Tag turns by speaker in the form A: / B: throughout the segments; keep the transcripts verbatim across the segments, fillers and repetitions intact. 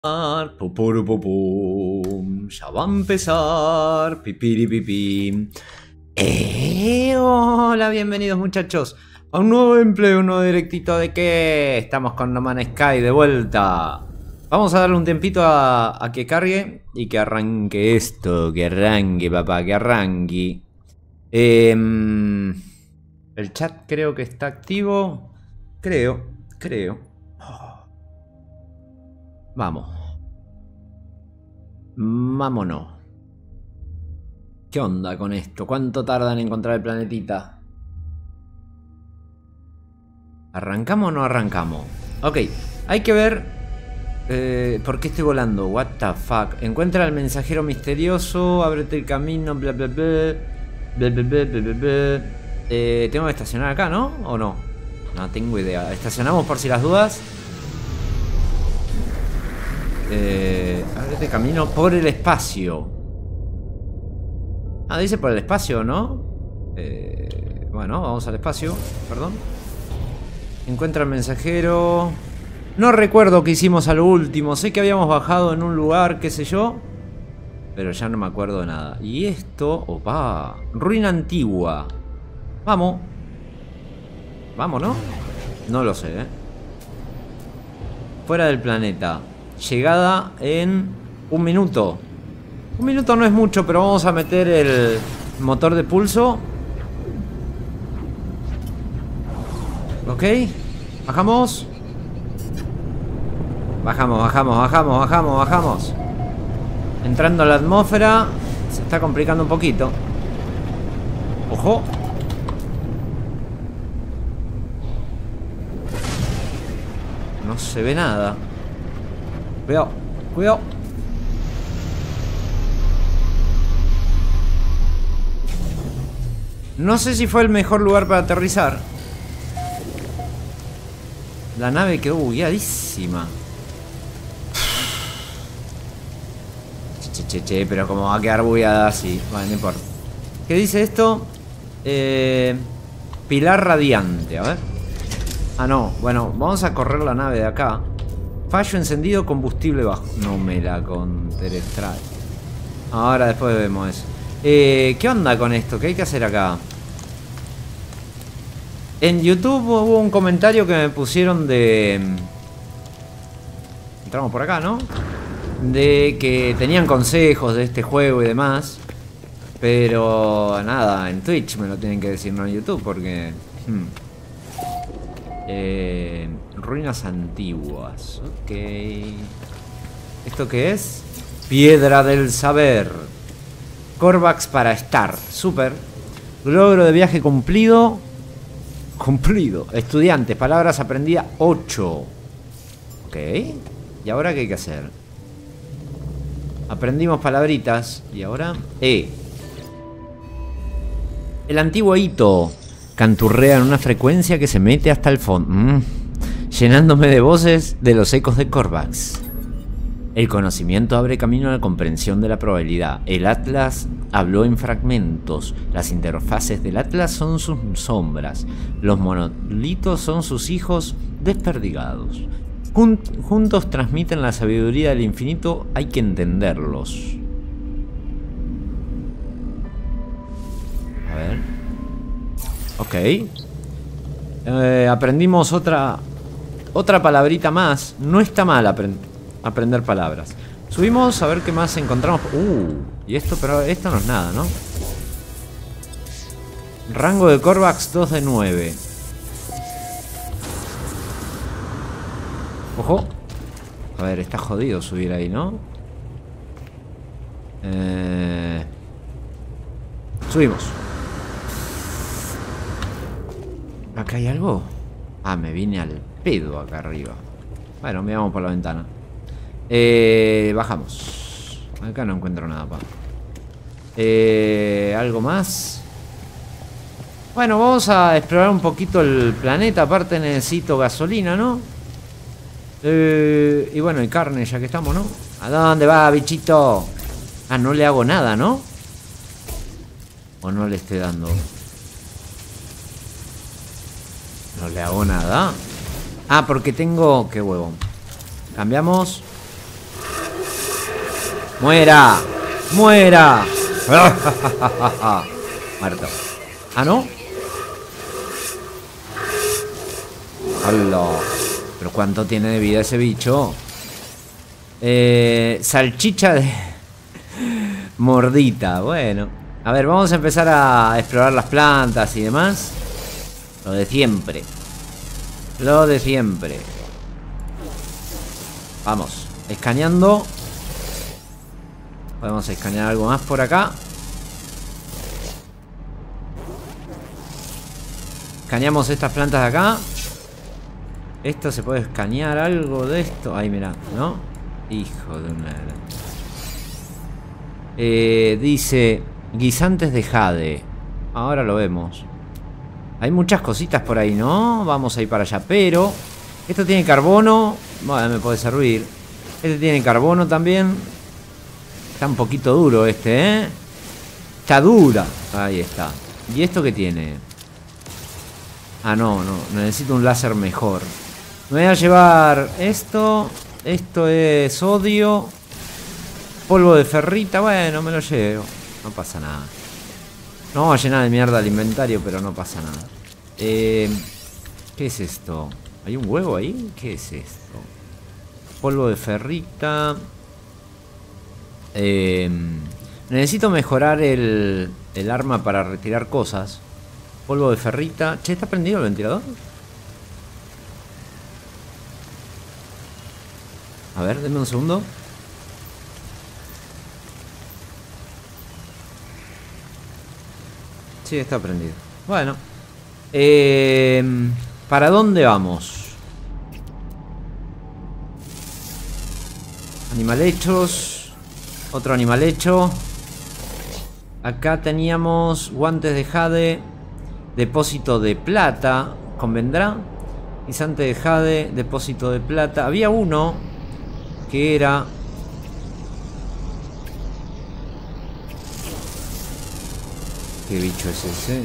A: Pupurupupum. Ya va a empezar. Pipiripipim. Eh, hola, bienvenidos muchachos a un nuevo empleo, un nuevo directito de qué. Estamos con No Man's Sky de vuelta. Vamos a darle un tiempito a, a que cargue y que arranque esto. Que arranque, papá, que arranque. Eh, el chat creo que está activo. Creo, creo. Vamos. Vámonos. ¿Qué onda con esto? ¿Cuánto tarda en encontrar el planetita? ¿Arrancamos o no arrancamos? Ok, hay que ver eh, ¿por qué estoy volando? What the fuck. Encuentra al mensajero misterioso. Ábrete el camino. Bla bla bla. Bla bla bla bla bla, bla. Eh, Tengo que estacionar acá, ¿no? ¿O no? No tengo idea. Estacionamos por si las dudas. Eh, ábrete camino por el espacio. Ah, dice por el espacio, ¿no? Eh, bueno, vamos al espacio. Perdón. Encuentra el mensajero. No recuerdo qué hicimos a lo último. Sé que habíamos bajado en un lugar, qué sé yo, pero ya no me acuerdo de nada. Y esto... Opa. Ruina antigua. Vamos. Vamos, ¿no? No lo sé, ¿eh? Fuera del planeta. Llegada en un minuto. Un minuto no es mucho, pero vamos a meter el motor de pulso. Ok. Bajamos. Bajamos, bajamos, bajamos, bajamos, bajamos. Entrando a la atmósfera. Se está complicando un poquito. Ojo. No se ve nada. Cuidado, cuidado. No sé si fue el mejor lugar para aterrizar. La nave quedó bugueadísima. Che, che, che, pero como va a quedar bugueada así. Vale, no importa. ¿Qué dice esto? Eh, pilar radiante, a ver. Ah, no, bueno, vamos a correr la nave de acá. Fallo encendido, combustible bajo. No me la contrae. Ahora después vemos eso. Eh, ¿Qué onda con esto? ¿Qué hay que hacer acá? En YouTube hubo un comentario que me pusieron de... Entramos por acá, ¿no? De que tenían consejos de este juego y demás. Pero nada, en Twitch me lo tienen que decir, no en YouTube, porque... Hmm. Eh, ruinas antiguas. Ok. ¿Esto qué es? Piedra del saber. Korvax para estar. Super. Logro de viaje cumplido. Cumplido. Estudiantes. Palabras aprendidas ocho. Ok. ¿Y ahora qué hay que hacer? Aprendimos palabritas. ¿Y ahora? E. El antiguo hito. Canturrea en una frecuencia que se mete hasta el fondo. Mm. Llenándome de voces de los ecos de Korvax. El conocimiento abre camino a la comprensión de la probabilidad. El Atlas habló en fragmentos. Las interfaces del Atlas son sus sombras. Los monolitos son sus hijos desperdigados. Jun- juntos transmiten la sabiduría del infinito. Hay que entenderlos. A ver. Ok. Eh, aprendimos otra Otra palabrita más. No está mal aprend aprender palabras. Subimos a ver qué más encontramos. Uh, y esto, pero esto no es nada, ¿no? Rango de Korvax dos de nueve. Ojo. A ver, está jodido subir ahí, ¿no? Eh... Subimos. ¿Acá hay algo? Ah, me vine al pedo acá arriba. Bueno, miramos por la ventana. Eh, bajamos. Acá no encuentro nada, pa. Eh, ¿algo más? Bueno, vamos a explorar un poquito el planeta. Aparte necesito gasolina, ¿no? Eh, y bueno, y carne, ya que estamos, ¿no? ¿A dónde va, bichito? Ah, no le hago nada, ¿no? ¿O no le estoy dando? No le hago nada. Ah, porque tengo... Qué huevón. Cambiamos. ¡Muera! ¡Muera! Muerto. ¿Ah, no? ¡Hala! ¿Pero cuánto tiene de vida ese bicho? Eh, salchicha de... mordita. Bueno. A ver, vamos a empezar a explorar las plantas y demás. Lo de siempre. Lo de siempre. Vamos. Escaneando. Podemos escanear algo más por acá. Escaneamos estas plantas de acá. Esto se puede escanear algo de esto. Ahí, mira, ¿no? Hijo de una... Eh, dice... Guisantes de jade. Ahora lo vemos. Hay muchas cositas por ahí, ¿no? Vamos a ir para allá, pero... Esto tiene carbono. Bueno, me puede servir. Este tiene carbono también. Está un poquito duro este, ¿eh? Está dura. Ahí está. ¿Y esto qué tiene? Ah, no, no. Necesito un láser mejor. Me voy a llevar esto. Esto es sodio. Polvo de ferrita. Bueno, me lo llevo. No pasa nada. No vamos a llenar de mierda el inventario, pero no pasa nada. Eh, ¿Qué es esto? ¿Hay un huevo ahí? ¿Qué es esto? Polvo de ferrita. Eh, necesito mejorar el, el arma para retirar cosas. Polvo de ferrita. Che, ¿está prendido el ventilador? A ver, denme un segundo. Sí, está prendido. Bueno. Eh, ¿Para dónde vamos? Animal hechos. Otro animal hecho. Acá teníamos guantes de jade. Depósito de plata. ¿Convendrá? Guisante de jade. Depósito de plata. Había uno que era... ¿Qué bicho es ese?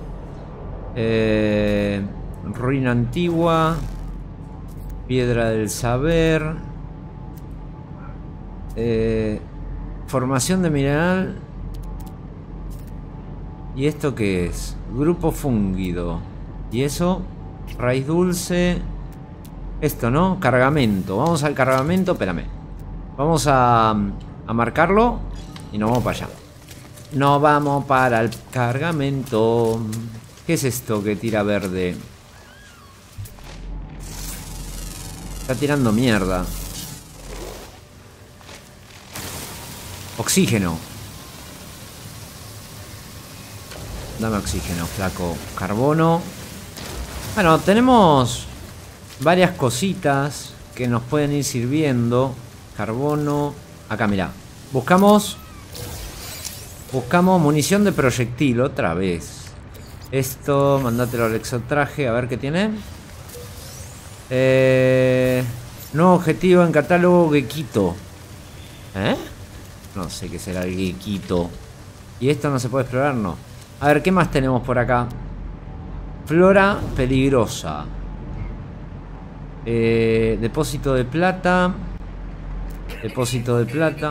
A: Eh, ruina antigua. Piedra del saber. Eh, formación de mineral. ¿Y esto qué es? Grupo fúngido. ¿Y eso? Raíz dulce. Esto, ¿no? Cargamento. Vamos al cargamento. Espérame. Vamos a, a marcarlo. Y nos vamos para allá. Nos vamos para el cargamento. ¿Qué es esto que tira verde? Está tirando mierda. Oxígeno. Dame oxígeno, flaco. Carbono. Bueno, tenemos varias cositas que nos pueden ir sirviendo. Carbono. Acá, mirá. Buscamos... Buscamos munición de proyectil otra vez. Esto, mandátelo al exotraje. A ver qué tiene. Eh, nuevo objetivo en catálogo Gequito. ¿Eh? No sé qué será el Gequito. ¿Y esto no se puede explorar? No. A ver, ¿qué más tenemos por acá? Flora peligrosa. Eh, depósito de plata. Depósito de plata.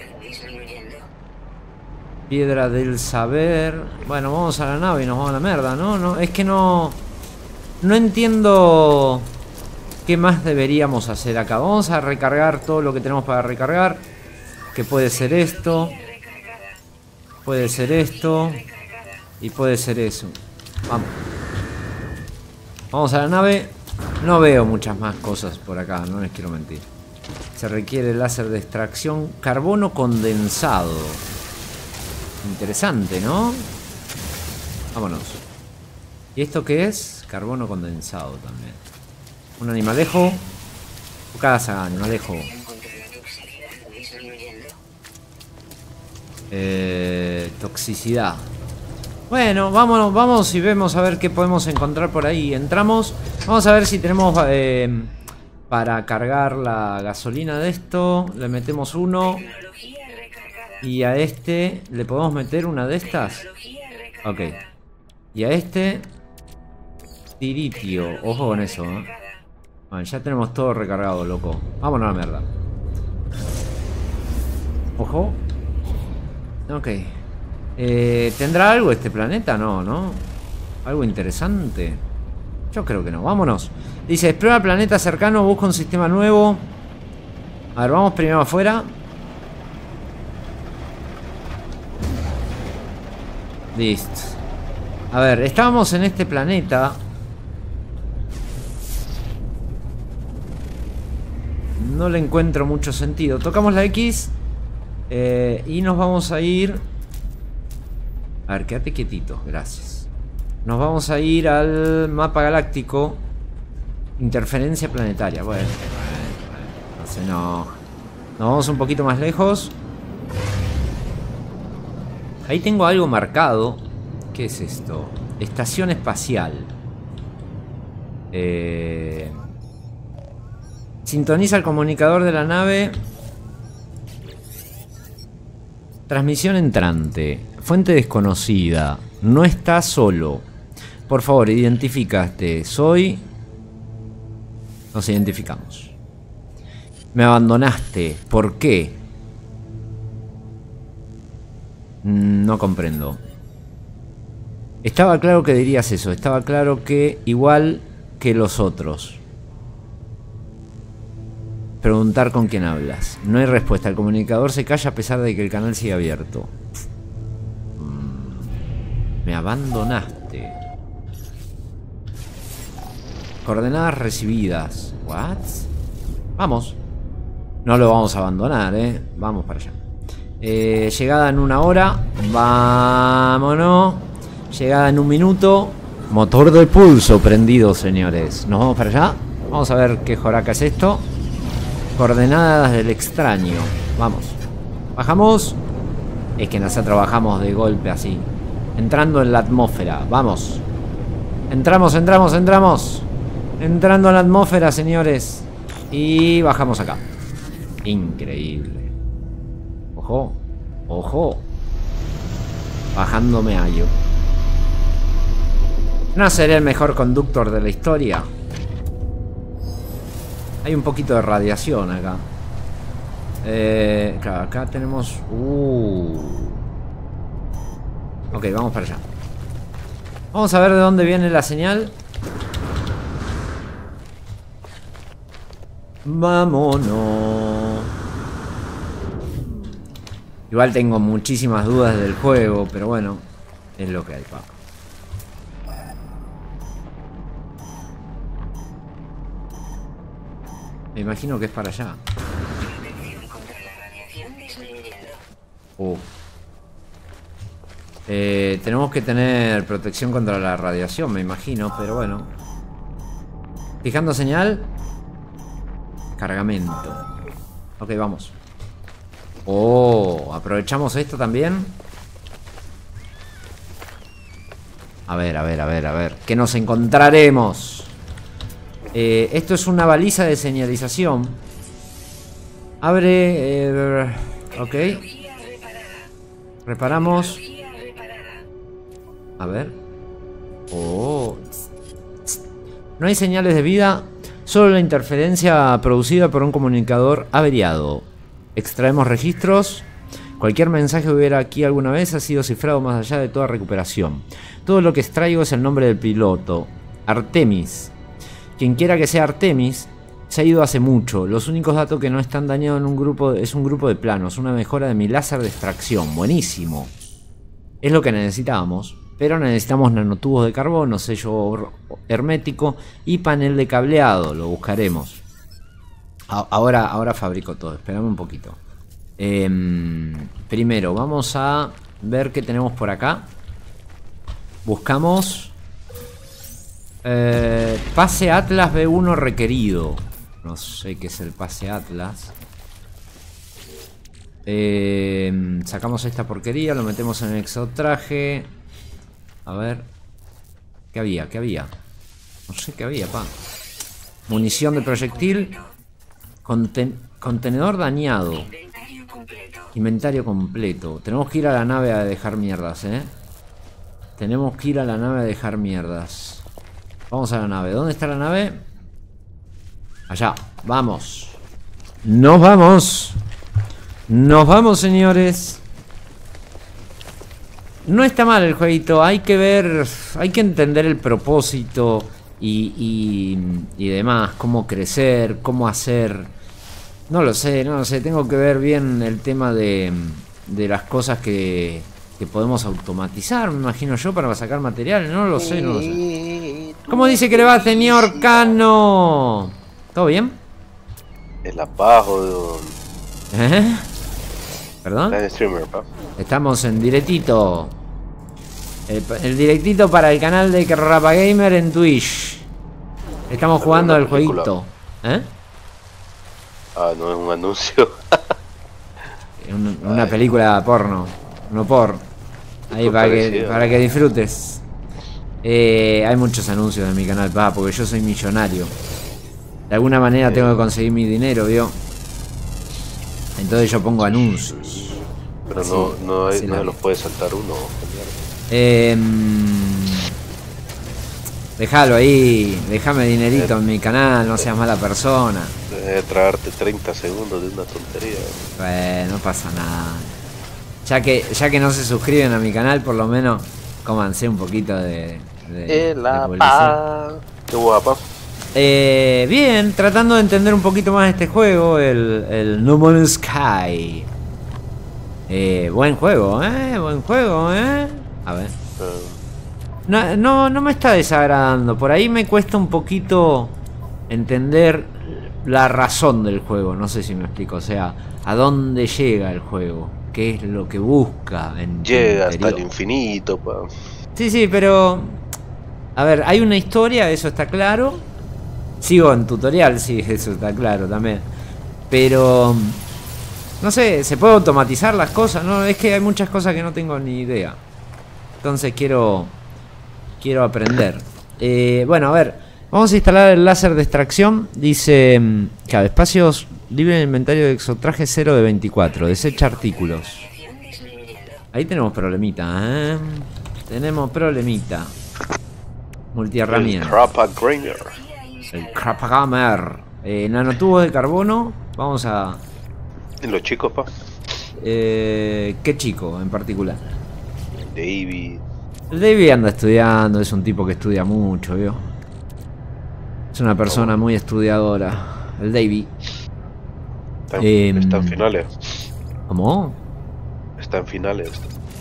A: Piedra del saber. Bueno, vamos a la nave y nos vamos a la mierda, ¿no? No, es que no... No entiendo... ¿Qué más deberíamos hacer acá? Vamos a recargar todo lo que tenemos para recargar. Que puede ser esto. Puede ser esto. Y puede ser eso. Vamos. Vamos a la nave. No veo muchas más cosas por acá, no les quiero mentir. Se requiere láser de extracción. Carbono condensado. Interesante, ¿no? Vámonos. ¿Y esto qué es? Carbono condensado también. Un animalejo. Tu casa, animalejo. Eh, toxicidad. Bueno, vámonos, vamos y vemos a ver qué podemos encontrar por ahí. Entramos. Vamos a ver si tenemos eh, para cargar la gasolina de esto. Le metemos uno. Y a este le podemos meter una de estas. Ok. Y a este tiritio. Ojo con eso, ¿eh? Bueno, ya tenemos todo recargado, loco. Vámonos a la mierda. Ojo. Ok. Eh, ¿Tendrá algo este planeta? No, ¿no? ¿Algo interesante? Yo creo que no. Vámonos. Dice, explora el planeta cercano, busca un sistema nuevo. A ver, vamos primero afuera. Listo. A ver, estábamos en este planeta. No le encuentro mucho sentido. Tocamos la X. Eh, y nos vamos a ir. A ver, quédate quietito, gracias. Nos vamos a ir al mapa galáctico. Interferencia planetaria. Bueno, bueno, bueno. No se enoja. Nos vamos un poquito más lejos. Ahí tengo algo marcado. ¿Qué es esto? Estación espacial. Eh... Sintoniza el comunicador de la nave. Transmisión entrante. Fuente desconocida. No está solo. Por favor, identifícate. Soy... Nos identificamos. Me abandonaste. ¿Por qué? No comprendo. Estaba claro que dirías eso. Estaba claro que igual que los otros. Preguntar con quién hablas. No hay respuesta. El comunicador se calla a pesar de que el canal sigue abierto. Mm. Me abandonaste. Coordenadas recibidas. ¿What? Vamos. No lo vamos a abandonar, ¿eh? Vamos para allá. Eh, llegada en una hora. Vámonos. Llegada en un minuto. Motor de pulso prendido, señores. Nos vamos para allá. Vamos a ver qué joraca es esto. Coordenadas del extraño. Vamos. Bajamos. Es que nosotros trabajamos de golpe así. Entrando en la atmósfera. Vamos. Entramos, entramos, entramos. Entrando en la atmósfera, señores. Y bajamos acá. Increíble. Ojo. Ojo. Bajándome a yo. No seré el mejor conductor de la historia. Hay un poquito de radiación acá. Eh, claro, acá tenemos... Uh. Ok, vamos para allá. Vamos a ver de dónde viene la señal. Vámonos. Igual tengo muchísimas dudas del juego, pero bueno, es lo que hay, papá. Me imagino que es para allá. Uh. Eh, tenemos que tener protección contra la radiación, me imagino, pero bueno. Fijando señal. Cargamento. Ok, vamos. Oh, aprovechamos esto también. A ver, a ver, a ver, a ver. ¿Qué nos encontraremos? Eh, esto es una baliza de señalización. Abre... Eh, ok. Reparamos. A ver. Oh. No hay señales de vida. Solo la interferencia producida por un comunicador averiado. Extraemos registros. Cualquier mensaje que hubiera aquí alguna vez ha sido cifrado más allá de toda recuperación. Todo lo que extraigo es el nombre del piloto. Artemis. Quien quiera que sea Artemis se ha ido hace mucho. Los únicos datos que no están dañados en un grupo es un grupo de planos. Una mejora de mi láser de extracción. Buenísimo. Es lo que necesitábamos. Pero necesitamos nanotubos de carbono, sello hermético y panel de cableado. Lo buscaremos. Ahora, ahora fabrico todo. Esperame un poquito. Eh, primero vamos a ver qué tenemos por acá. Buscamos... Eh, pase Atlas B uno requerido. No sé qué es el pase Atlas. eh, Sacamos esta porquería. Lo metemos en el exotraje. A ver. ¿Qué había? ¿Qué había? No sé qué había, pa. Munición de proyectil. Conten contenedor dañado. Inventario completo. Inventario completo. Tenemos que ir a la nave a dejar mierdas, eh. Tenemos que ir a la nave a dejar mierdas. Vamos a la nave. ¿Dónde está la nave? Allá. Vamos. Nos vamos. Nos vamos, señores. No está mal el jueguito. Hay que ver, hay que entender el propósito y, y, y demás. Cómo crecer, cómo hacer. No lo sé, no lo sé. Tengo que ver bien el tema de, de las cosas que, que podemos automatizar, me imagino yo, para sacar material. No lo sé, no lo sé. ¿Cómo dice que le va, señor Cano? ¿Todo bien?
B: El abajo de...
A: ¿Eh? ¿Perdón?
B: Streamer, pa.
A: Estamos en directito. El, el directito para el canal de Rapa Gamer en Twitch. Estamos jugando al jueguito. ¿Eh?
B: Ah, no es un anuncio.
A: Una, una película porno. No por. Ahí para que, para que disfrutes. Eh, hay muchos anuncios en mi canal, pa, porque yo soy millonario. De alguna manera eh. tengo que conseguir mi dinero, ¿vio? Entonces yo pongo anuncios.
B: Pero así, no, no, hay, no los puede saltar uno.
A: Eh, déjalo ahí, déjame dinerito eh, en mi canal, no seas mala persona.
B: Debe traerte treinta segundos de una tontería.
A: Bueno, no pasa nada. Ya que, ya que no se suscriben a mi canal, por lo menos cómanse un poquito de, de,
B: de publicidad. Qué guapa.
A: Eh, bien, tratando de entender un poquito más este juego, el, el No Man's Sky. Eh, buen juego, eh, buen juego, eh. A ver. No, no, no me está desagradando. Por ahí me cuesta un poquito entender la razón del juego. No sé si me explico. O sea, a dónde llega el juego. ¿Qué es lo que busca? En
B: llega hasta el infinito, pa.
A: Sí, sí, pero... A ver, hay una historia, eso está claro. Sigo en tutorial, sí, eso está claro también. Pero... No sé, ¿se puede automatizar las cosas? No, es que hay muchas cosas que no tengo ni idea. Entonces quiero... Quiero aprender. Eh, bueno, a ver. Vamos a instalar el láser de extracción. Dice... Claro, espacios... Libre en inventario de exotraje cero de veinticuatro. Desecha artículos. Ahí tenemos problemita, ¿eh? Tenemos problemita. Multiherramienta.
B: El Krapa Gamer.
A: El Krapa Gamer. Eh, nanotubos de carbono. Vamos a...
B: Los chicos, pa.
A: Eh, ¿Qué chico en particular?
B: David.
A: El David anda estudiando. Es un tipo que estudia mucho, ¿vio? Es una persona muy estudiadora. El David.
B: Está en, eh, está en finales.
A: ¿Cómo?
B: Está en finales.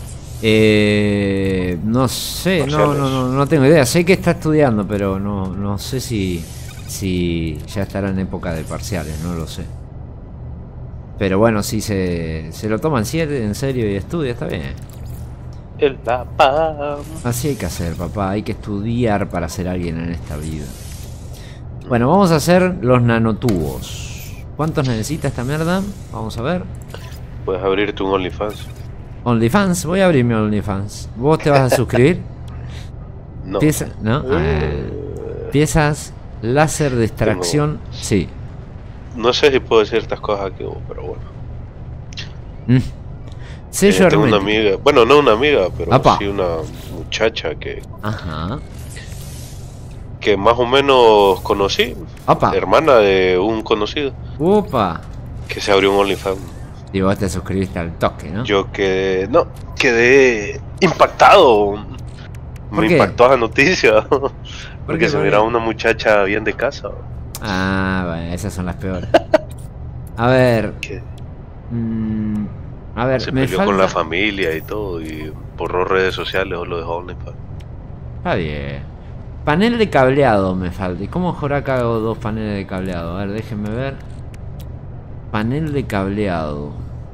A: Eh, no sé, no, no, no, no tengo idea. Sé que está estudiando, pero no, no sé si, si ya estará en época de parciales, no lo sé. Pero bueno, si se, se lo toman en serio y estudia, está bien.
B: El papá.
A: Así hay que hacer, papá. Hay que estudiar para ser alguien en esta vida. Bueno, vamos a hacer los nanotubos. ¿Cuántos necesita esta mierda? Vamos a ver.
B: Puedes abrirte un OnlyFans.
A: OnlyFans, voy a abrir mi OnlyFans. ¿Vos te vas a suscribir?
B: No.
A: Pieza, ¿no? Eh, piezas, láser de extracción, tengo... sí.
B: No sé si puedo decir estas cosas aquí, pero bueno.
A: Mm. Sello
B: eh, tengo una amiga, bueno, no una amiga, pero
A: Apa.
B: sí una muchacha que...
A: Ajá.
B: Que más o menos conocí.
A: Opa.
B: Hermana de un conocido.
A: Opa.
B: Que se abrió un OnlyFans.
A: Y vos te suscribiste al toque, ¿no?
B: Yo que no, quedé impactado. Me
A: qué?
B: impactó la noticia. ¿Por Porque
A: qué?
B: se miraba una muchacha bien de casa.
A: Ah, bueno, esas son las peores. A ver.
B: ¿Qué?
A: Mmm, a ver,
B: se
A: me
B: peleó
A: falta...
B: con la familia y todo. Y borró redes sociales o lo dejó OnlyFans.
A: Está bien. Panel de cableado me falta. ¿Y cómo joraca hago dos paneles de cableado? A ver, déjenme ver. Panel de cableado.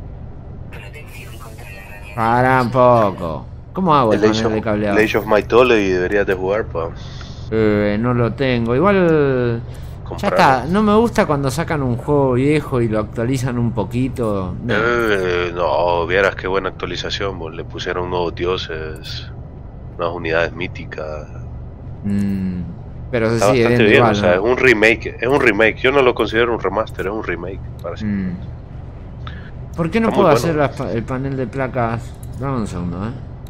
A: Para un poco. ¿Cómo hago el, el panel of, de cableado?
B: Age of Mythology deberías de jugar, pa.
A: Eh, no lo tengo. Igual... Comprarlo. Ya está. No me gusta cuando sacan un juego viejo y lo actualizan un poquito.
B: No, eh, no vieras qué buena actualización. Pues. Le pusieron nuevos dioses. Unas unidades míticas.
A: Mm, pero
B: está
A: sí,
B: bastante bien,
A: igual,
B: o sea,
A: ¿no?
B: es un remake, es un remake, yo no lo considero un remaster, es un remake, parece.
A: Mm. ¿Por qué no
B: está
A: puedo
B: bueno.
A: hacer la, el panel de placas? Dame un segundo, eh.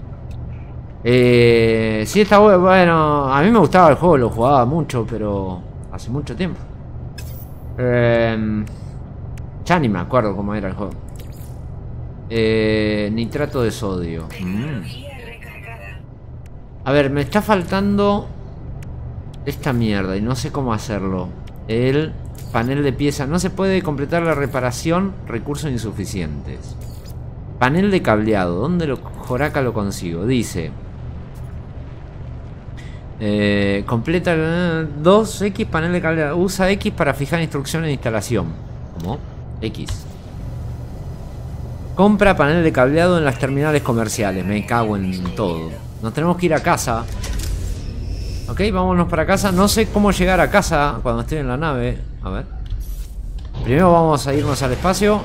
A: Eh, sí, está bueno, bueno, a mí me gustaba el juego, lo jugaba mucho, pero hace mucho tiempo. Eh, ya ni me acuerdo cómo era el juego. Eh, nitrato de sodio. Mm. A ver, me está faltando esta mierda y no sé cómo hacerlo. El panel de pieza. No se puede completar la reparación. Recursos insuficientes. Panel de cableado. ¿Dónde lo joraca lo consigo? Dice... Eh, completa eh, dos X panel de cableado. Usa X para fijar instrucciones de instalación. ¿Cómo? X. Compra panel de cableado en las terminales comerciales. Me cago en todo. Nos tenemos que ir a casa. Ok, vámonos para casa. No sé cómo llegar a casa cuando estoy en la nave. A ver. Primero vamos a irnos al espacio.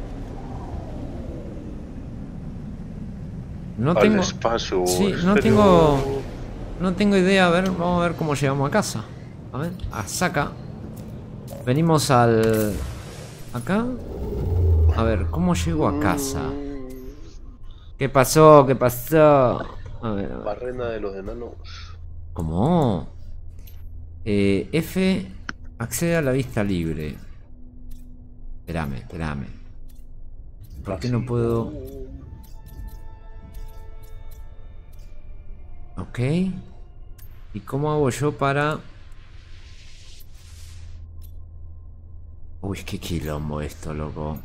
A: No
B: al
A: tengo...
B: espacio.
A: Sí, no
B: pero...
A: tengo... No tengo idea. A ver, vamos a ver cómo llegamos a casa. A ver, a Saca. Venimos al... Acá. A ver, ¿cómo llego a casa? ¿Qué pasó? ¿Qué pasó? A ver, a ver.
B: Barrena de los enanos.
A: ¿Cómo? Eh, F. Accede a la vista libre. Espérame, espérame. ¿Por qué no puedo...? Ok. ¿Y cómo hago yo para...? Uy, qué quilombo esto, loco.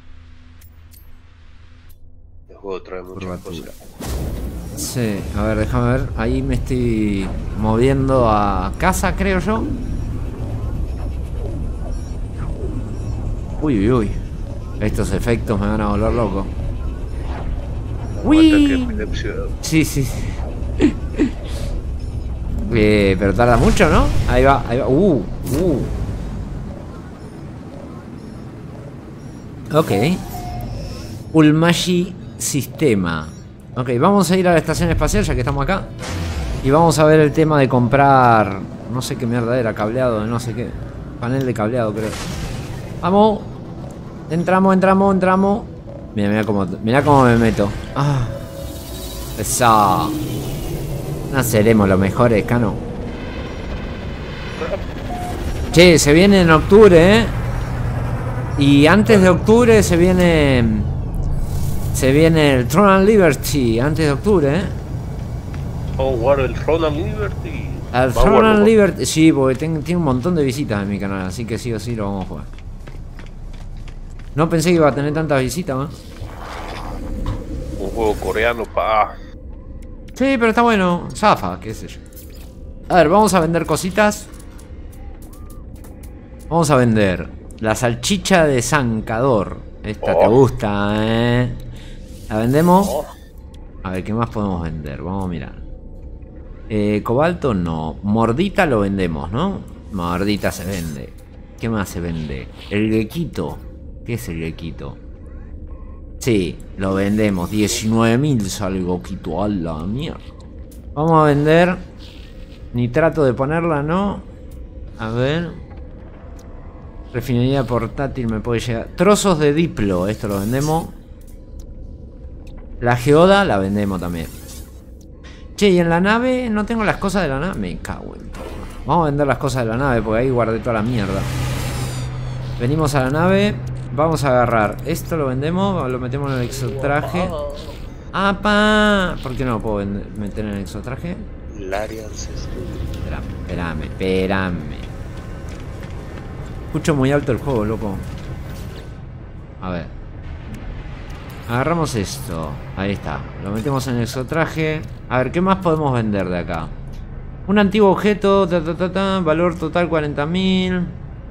B: El juego trae muchas cosas.
A: Sí, a ver, déjame ver. Ahí me estoy moviendo a casa, creo yo. Uy, uy, uy. Estos efectos me van a volver loco. Uy. Sí, sí. eh, pero tarda mucho, ¿no? Ahí va, ahí va. Uh, uh. Ok. Ulmashi Sistema. Ok, vamos a ir a la estación espacial ya que estamos acá. Y vamos a ver el tema de comprar... No sé qué mierda era, cableado, no sé qué. Panel de cableado, creo. Vamos. Entramos, entramos, entramos. Mira, mira cómo, mira cómo me meto. Ah. Eso. No seremos los mejores, Cano. Che, se viene en octubre, ¿eh? Y antes de octubre se viene... Se viene el Throne and Liberty. Antes de octubre, ¿eh?
B: Oh, wow, el Throne and Liberty.
A: El Throne and Liberty. Sí, porque ten, tiene un montón de visitas en mi canal. Así que sí o sí lo vamos a jugar. No pensé que iba a tener tantas visitas, ¿no?
B: Un juego coreano, pa.
A: Sí, pero está bueno. Zafa, qué sé yo. A ver, vamos a vender cositas. Vamos a vender la salchicha de zancador. Esta oh. te gusta, ¿eh? La vendemos. Oh. A ver, ¿qué más podemos vender? Vamos a mirar. Eh, cobalto no. Mordita lo vendemos, ¿no? Mordita se vende. ¿Qué más se vende? El gequito. ¿Qué es el gequito? Sí, lo vendemos. diecinueve mil sale el gequito. A la mierda. Vamos a vender. Nitrato de ponerla, ¿no? A ver. Refinería portátil me puede llegar. Trozos de diplo. Esto lo vendemos. La geoda la vendemos también. Che, y en la nave no tengo las cosas de la nave. Me cago en todo. Vamos a vender las cosas de la nave porque ahí guardé toda la mierda. Venimos a la nave. Vamos a agarrar. Esto lo vendemos. Lo metemos en el exotraje. ¡Apa! ¿Por qué no lo puedo vender, meter en el exotraje? Espérame, espérame, espérame. Escucho muy alto el juego, loco. A ver. Agarramos esto. Ahí está. Lo metemos en el exotraje. A ver, ¿qué más podemos vender de acá? Un antiguo objeto. Ta, ta, ta, ta, valor total cuarenta mil.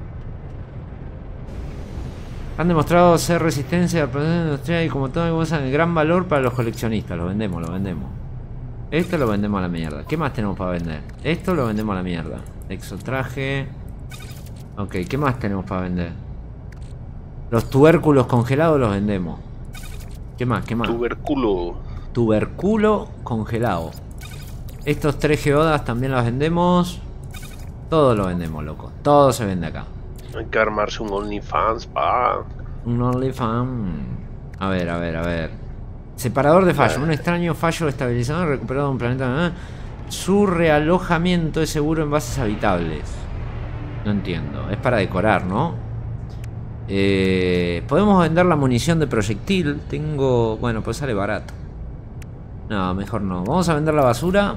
A: Han demostrado ser resistencia al proceso industrial y como todo cosa de gran valor para los coleccionistas. Lo vendemos, lo vendemos. Esto lo vendemos a la mierda. ¿Qué más tenemos para vender? Esto lo vendemos a la mierda. Exotraje. Ok, ¿qué más tenemos para vender? Los tubérculos congelados los vendemos. ¿Qué más? ¿Qué más?
B: Tubérculo.
A: Tubérculo congelado. Estos tres geodas también las vendemos. Todo lo vendemos, loco. Todo se vende acá.
B: Hay que armarse un OnlyFans, pa.
A: Un OnlyFans. A ver, a ver, a ver. Separador de fallo. Un extraño fallo estabilizador recuperado de un planeta. Su realojamiento es seguro en bases habitables. No entiendo. Es para decorar, ¿no? Eh, podemos vender la munición de proyectil. Tengo... Bueno, pues sale barato. No, mejor no. Vamos a vender la basura.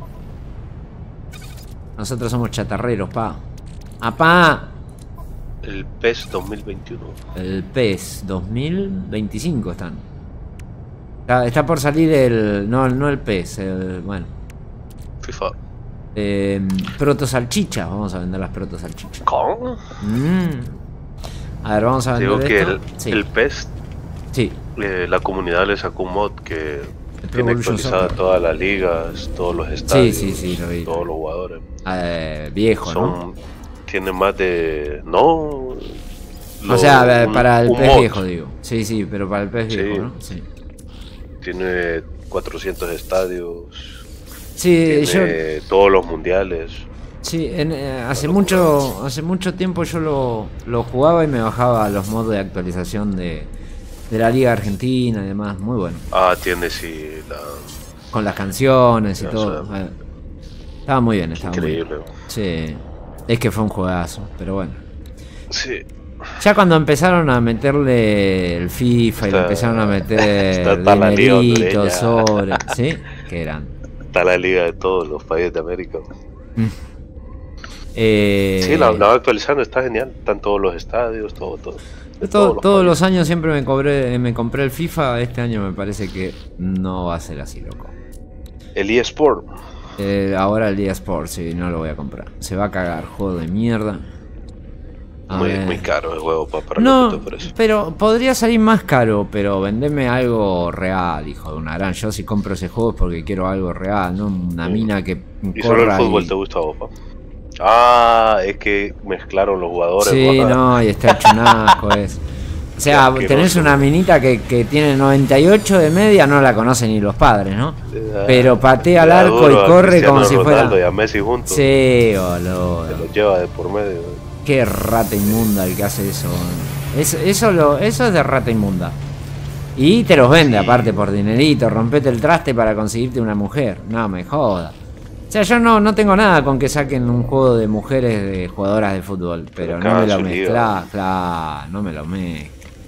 A: Nosotros somos chatarreros, pa. ¡Apá!
B: El P E S dos mil veintiuno.
A: El P E S dos mil veinticinco están. Está, está por salir el... No, no el P E S, el... Bueno.
B: FIFA.
A: Eh, proto salchicha. Vamos a vender las proto salchichas.
B: ¿Cómo?
A: Mm. A ver, vamos a vender
B: Digo que
A: esto.
B: el,
A: Sí.
B: el P E S,
A: Sí.
B: eh, la comunidad le sacó un mod que
A: Pro
B: tiene
A: Evolution
B: actualizada
A: Soccer.
B: todas las ligas, todos los estadios,
A: sí, sí, lo vi.
B: todos los jugadores.
A: Eh, viejo,
B: Son,
A: ¿no?
B: Tiene más de... No...
A: O
B: lo-
A: sea, a ver,
B: un-
A: para el
B: un
A: P E S
B: mod.
A: viejo, digo. Sí, sí, pero para el P E S
B: Sí.
A: viejo, ¿no? Sí.
B: Tiene cuatrocientos estadios,
A: Sí, yo...
B: tiene todos los mundiales.
A: Sí, en, eh, hace mucho hace mucho tiempo yo lo, lo jugaba y me bajaba los modos de actualización de, de la Liga Argentina y demás. Muy bueno.
B: Ah, tiene sí la...
A: Con las canciones y
B: Ya
A: todo.
B: sé.
A: Eh, Estaba muy bien, estaba muy bien.
B: Increíble.
A: Sí, es que fue un juegazo, pero bueno.
B: Sí.
A: Ya cuando empezaron a meterle el FIFA y le
B: Está-
A: empezaron a meter
B: está la liga
A: dinerito
B: hondureña.
A: sobre... ¿Sí? ¿Qué eran?
B: Está la liga de todos los países de América.
A: Mm. Eh,
B: Sí, la, la va actualizando, está genial. Están todos los estadios, todo, todo. De
A: todo- todos
B: países.
A: los años siempre me cobré, me compré el FIFA. Este año me parece que no va a ser así, loco.
B: El eSport.
A: Eh, ahora el día Sport, sí, no lo voy a comprar. Se va a cagar, juego de mierda. A
B: Muy,
A: ver.
B: muy caro el juego pa- para lo
A: No,
B: que te ofrece.
A: pero podría salir más caro, pero vendeme algo real, hijo de una gran. Yo si compro ese juego es porque quiero algo real, no una
B: Sí.
A: mina que
B: Y solo el
A: corra
B: fútbol
A: y...
B: te gusta a vos, pa. Ah, es que mezclaron los jugadores.
A: Sí,
B: pa.
A: no, y está hecho un asco es. O sea,
B: Qué asqueroso.
A: tenés una minita que, que tiene noventa y ocho de media, no la conocen ni los padres, ¿no?
B: Ah,
A: Pero patea al
B: le da
A: arco
B: duro
A: y
B: a
A: corre
B: Cristiano
A: como si
B: Ronaldo
A: fuera...
B: y a Messi juntos.
A: Sí,
B: Se
A: boludo.
B: los lleva de por medio.
A: Qué rata inmunda el que hace eso. Es, eso, lo, eso es de rata inmunda. Y te los vende
B: Sí.
A: aparte por dinerito. Rompete el traste para conseguirte una mujer. No me joda. O sea, yo no, no tengo nada con que saquen un juego de mujeres de jugadoras de fútbol. Pero
B: Pero
A: no me
B: cagan
A: lo
B: su
A: mezcla.
B: liga.
A: Claro, no me lo mezcla.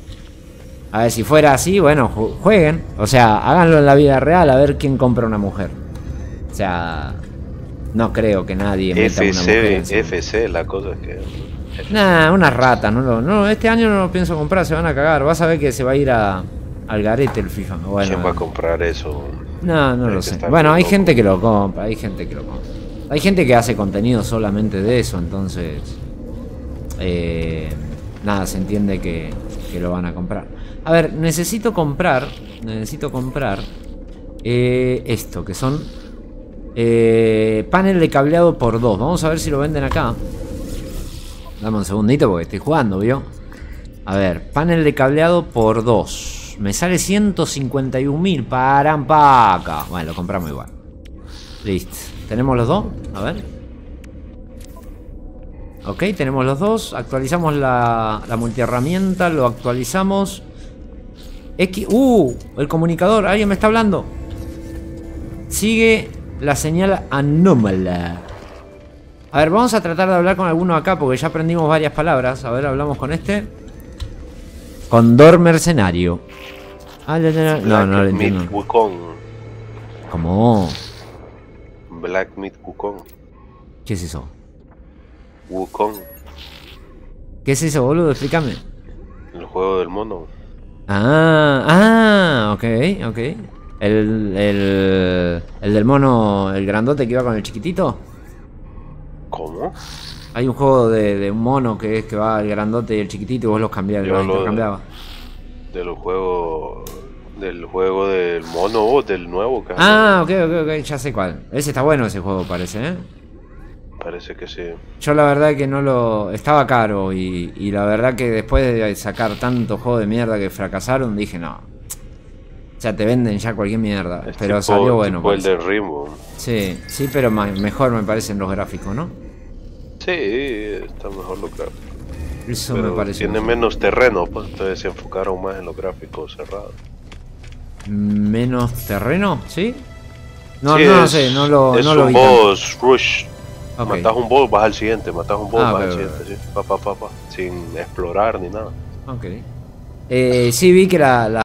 A: A ver, si fuera así, bueno, ju- jueguen. O sea, háganlo en la vida real a ver quién compra una mujer. O sea, no creo que nadie meta una mujer.
B: F
A: en su-
B: C, F C, la cosa es que...
A: Nah, unas ratas, no, lo- no, este año no lo pienso comprar, se van a cagar. Vas a ver que se va a ir a, al garete el FIFA. Bueno,
B: ¿Quién va a comprar eso?
A: no, no
B: Hay
A: lo
B: que
A: sé.
B: estar
A: Bueno,
B: bien
A: hay
B: loco.
A: gente que lo compra, hay gente que lo compra. Hay gente que hace contenido solamente de eso, entonces... eh, nada, se entiende que, que lo van a comprar. A ver, necesito comprar, necesito comprar eh, esto, que son eh, panel de cableado por dos. Vamos a ver si lo venden acá. Dame un segundito porque estoy jugando, ¿vio? A ver, panel de cableado por dos. Me sale ciento cincuenta y un mil. Paran paca. Bueno, lo compramos igual. Listo. ¿Tenemos los dos? A ver. Ok, tenemos los dos. Actualizamos la, la multiherramienta. Lo actualizamos. X. ¡Uh! El comunicador. Alguien me está hablando. Sigue la señal anómala. A ver, vamos a tratar de hablar con alguno acá porque ya aprendimos varias palabras. A ver, hablamos con este. Condor mercenario. Ah, no, no, no, no lo
B: Black Meat
A: entiendo.
B: Wukong.
A: ¿Cómo?
B: Black Meat Wukong.
A: ¿Qué es eso?
B: Wukong.
A: ¿Qué es eso, boludo? Explícame.
B: El juego del mono.
A: Ah, ah, ok, ok. El, el, el del mono, el grandote que iba con el chiquitito.
B: ¿Cómo?
A: Hay un juego de, de un mono que es que va el grandote y el chiquitito y vos los cambiabas,
B: Yo
A: los
B: hablo de-
A: intercambiabas.
B: Del juego... Del juego del mono o del nuevo que
A: Ah, ok, ok, ok, ya sé cuál. Ese está bueno ese juego, parece, ¿eh?
B: parece que sí.
A: Yo la verdad que no lo... Estaba caro y, y la verdad que después de sacar tanto juego de mierda que fracasaron, dije no. Ya te venden ya cualquier mierda.
B: Es
A: pero
B: tipo-
A: salió bueno.
B: tipo el
A: parece.
B: de Rainbow.
A: Sí, sí, pero ma- mejor me parecen los gráficos, ¿no?
B: Sí, está mejor lo gráfico.
A: Eso
B: Pero
A: me parece.
B: tiene menos terreno, pues entonces se enfocaron más en los gráficos cerrados.
A: ¿Menos terreno? ¿Sí? No,
B: Sí,
A: no lo
B: es-
A: sé, no lo,
B: es
A: no lo
B: un
A: vi tanto.
B: boss rush.
A: Ok.
B: Matas un boss, vas al siguiente, matas un boss,
A: Ah,
B: vas
A: ok,
B: al
A: ok.
B: siguiente, sí. Pa, pa, pa, pa, sin explorar ni nada.
A: Ok. Eh, sí vi que la, la